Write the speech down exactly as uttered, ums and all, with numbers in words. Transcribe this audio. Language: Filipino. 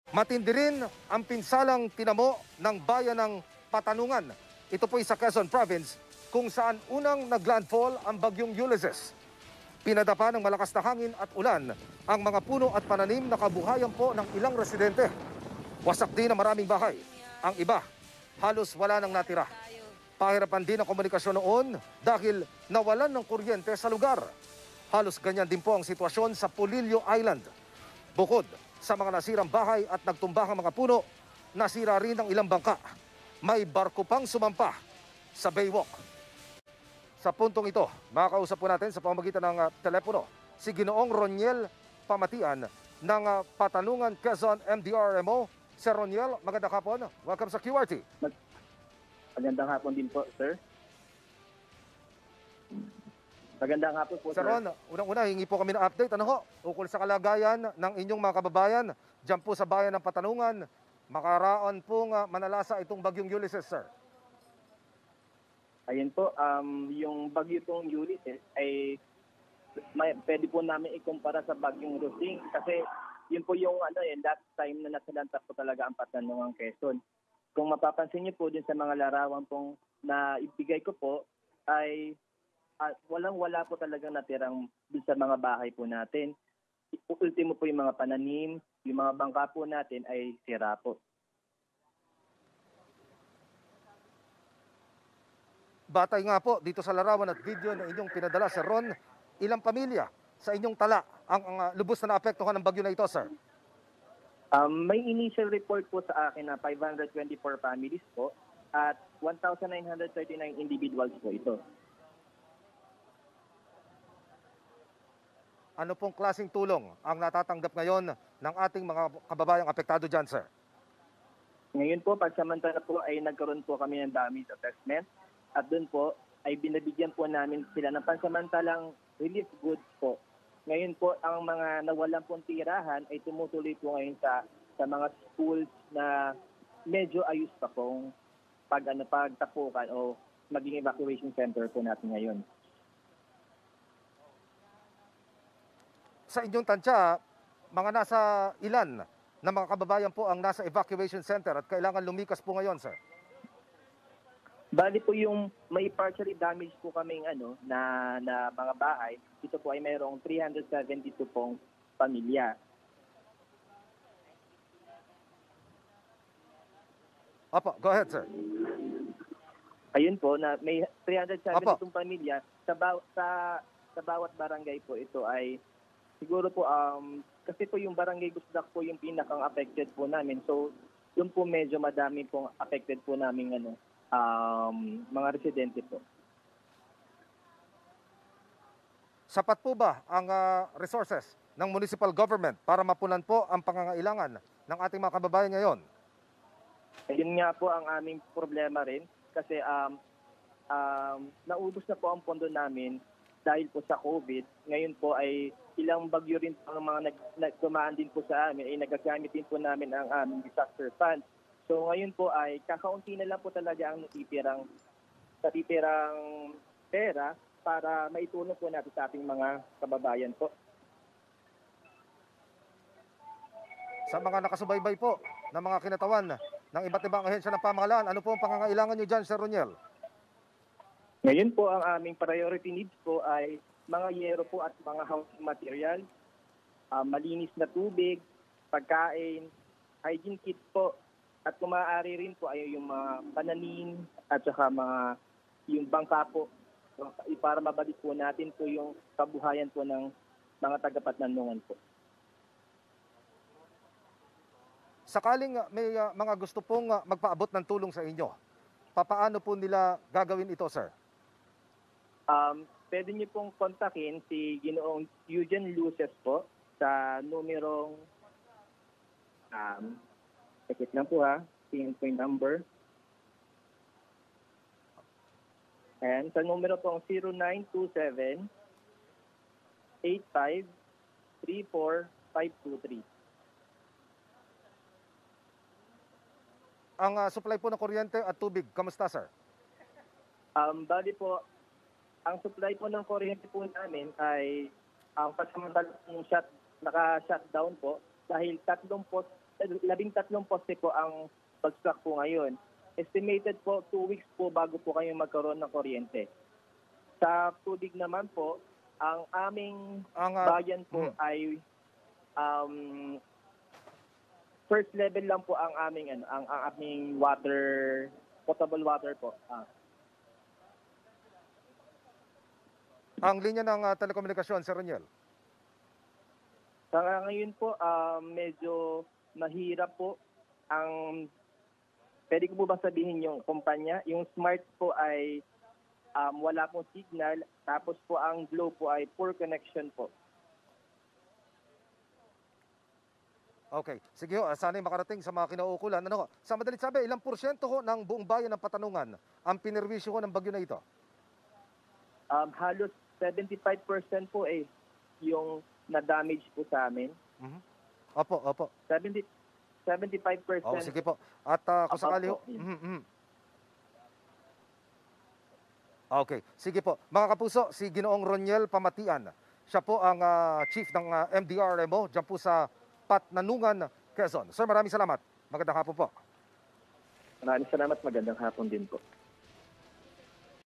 Matindi rin ang pinsalang tinamo ng bayan ng Patanungan. Ito po ay sa Quezon Province kung saan unang naglandfall ang bagyong Ulysses. Pinadapa ng malakas na hangin at ulan ang mga puno at pananim na kabuhayan po ng ilang residente. Wasak din ang maraming bahay. Ang iba, halos wala nang natira. Pahirapan din ang komunikasyon noon dahil nawalan ng kuryente sa lugar. Halos ganyan din po ang sitwasyon sa Polillo Island. Bukod sa mga nasirang bahay at nagtumbahang mga puno, nasira rin ang ilang bangka. May barko pang sumampa sa Baywalk. Sa puntong ito, makakausap po natin sa pamamagitan ng uh, telepono si Ginoong Roniel Pamatian ng uh, Patanungan Quezon M D R M O. Sir Roniel, magandang hapon. Welcome sa Q R T. Magandang hapon din po, sir. Magandang hapon po, Sir Ron, unang-una, hingi po kami ng update. Ano ho? Ukol sa kalagayan ng inyong mga kababayan dyan po sa bayan ng Patanungan. Makaraon pong uh, manalasa itong bagyong Ulysses, sir. Ayun po, um, yung bagyo pong Ulysses ay may, pwede po namin ikumpara sa bagyong Rosing kasi yun po yung ano, eh, last time na nasalanta po talaga ang Patanungan, Quezon. Kung mapapansin niyo po din sa mga larawan pong na ibigay ko po ay uh, walang-wala po talagang natirang dun sa mga bahay po natin. Ultimo po yung mga pananim, yung mga bangka po natin ay sira po. Batay nga po dito sa larawan at video na inyong pinadala, Sir Ron, ilang pamilya sa inyong tala ang, ang uh, lubos na naapektuhan ng bagyo na ito, sir? Um, may initial report po sa akin na five hundred twenty-four families po at one thousand nine hundred thirty-nine individuals po ito. Ano pong klaseng tulong ang natatanggap ngayon ng ating mga kababayang apektado dyan, sir? Ngayon po, pagsamantala po ay nagkaroon po kami ng damage assessment at doon po ay binabigyan po namin sila ng pansamantalang relief goods po. Ngayon po, ang mga nawalan pong tirahan ay tumutuloy po ngayon sa, sa mga schools na medyo ayos pa pong pag, ano, pagtapukan o maging evacuation center po natin ngayon. Sa inyong tansya, mga nasa ilan na mga kababayan po ang nasa evacuation center at kailangan lumikas po ngayon, sir? Bali po yung may partially damaged po kaming ano na na mga bahay, ito po ay mayroong three hundred seventy-two pong pamilya. Opo, go ahead, sir. Ayun po na may three hundred seventy-two Opo. pamilya sa, baw- sa sa bawat barangay po ito ay siguro po um kasi po yung barangay Gusdak po yung pinakang affected po namin. So doon po medyo madami pong affected po namin ano um mga residente po. Sapat po ba ang uh, resources ng municipal government para mapunan po ang pangangailangan ng ating mga kababayan ngayon? Ayun nga po ang aming problema rin kasi um, um, naubos na po ang pondo namin dahil po sa COVID. Ngayon po ay ilang bagyo rin po ang mga nag, nagdumaan din po sa amin ay nagagamit din po namin ang aming disaster fund. So ngayon po ay kakaunti na lang po talaga ang natitirang, natitirang pera para maitulong po natin sa ating mga kababayan po. Sa mga nakasubaybay po ng mga kinatawan ng iba't ibang ahensya ng pamahalaan, ano po ang pangangailangan nyo dyan, Sir Roniel? Ngayon po ang aming priority needs po ay mga yero po at mga housing material, uh, malinis na tubig, pagkain, hygiene kit po, at kung maaari rin po ay yung mga pananim at saka mga yung bangka po para mabalik po natin po yung kabuhayan po ng mga taga-Patanungan po. Sakaling uh, may uh, mga gusto pong uh, magpaabot ng tulong sa inyo, papaano po nila gagawin ito, sir? Um, pwede niyo pong kontakin si Ginoong Eugene Luces po sa numerong um, sakit lang po ha, yung po yung number. And sa numero pong zero nine two seven, eight five, three four five two three. Ang uh, supply po ng kuryente at tubig, kamusta, sir? Um, bali po, ang supply po ng kuryente po namin ay ang um, pasamantalang shut, naka-shutdown po dahil tatlong post labing tatlong poste po ang bagsak po ngayon. Estimated po, two weeks po bago po kayo magkaroon ng kuryente. Sa tubig naman po, ang aming Ang, ah, bayan po mhm. ay um, first level lang po ang aming ano, ang, ang aming water, potable water po. Ah. Ang linya ng ah, telekomunikasyon, Sir Roniel. Sa ngayon po, ah, medyo mahirap po ang, pwede ko po ba sabihin yung kumpanya? Yung Smart po ay um, wala pong signal, tapos po ang Glow po ay poor connection po. Okay. Sige ho, ah, sana'y makarating sa mga kinauukulan. Ano ho? Sa madalit sabi, ilang porsyento ho ng buong bayan ng Patanungan ang pinerwisyo ho ng bagyo na ito? Um, halos seventy-five percent po eh yung na-damage po sa amin. Mhm. Opo, opo. seventy, seventy-five percent. Oh, sige po. At ah, kung About sakali ho. po, yun. Mhm, mhm. Okay. Sige po. Mga kapuso, si Ginoong Roniel Pamatian. Siya po ang ah, chief ng ah, M D R M O dyan po sa Patnanungan, Quezon. Sir, maraming salamat. Magandang hapon po. Maraming salamat. Magandang hapon din po.